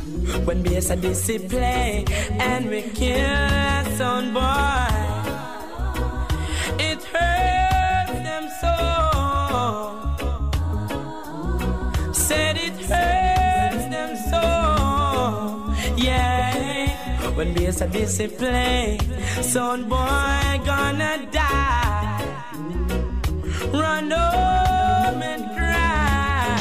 When bass and this play and we kill a sound boy, it hurts them so. Said it hurts them so. Yeah. When bass and this play, sound boy gonna die. Run home and cry.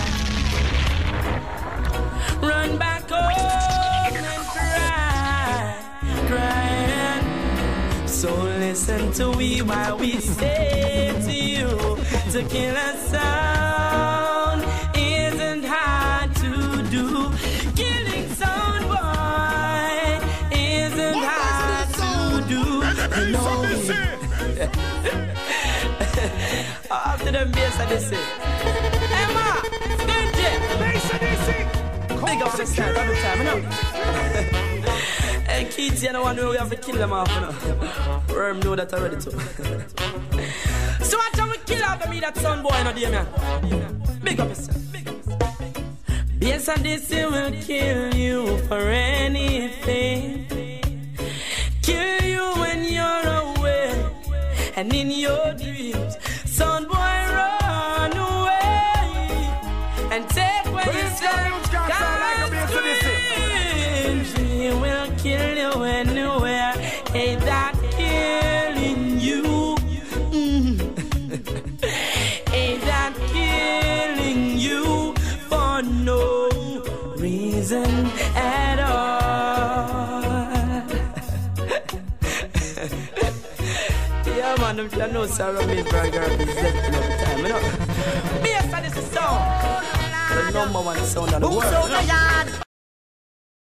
Run back home and cry. Crying. So listen to we while we say to you, to kill a sound isn't hard to do. Killing sound boy isn't hard to do. You know me. After them bass and they say, Emma, DJ, bass and they say, big up the start all the time, you know. Hey kids, you know one way we have to kill them off, you know. Worm know that already too. So watch how we kill out of me that son boy, you know, dear man. Big up yourself, big up yourself. Bass and this will kill you for anything. Kill you when you're away and in your dreams. Son boy, run away and take what you say. He will kill you anywhere. Ain't that killing you? Ain't that killing you for no reason at all? Yeah, man, them can know Sarah Midberger representing every time, you know. Bass and this is sound. The number one sound on the world.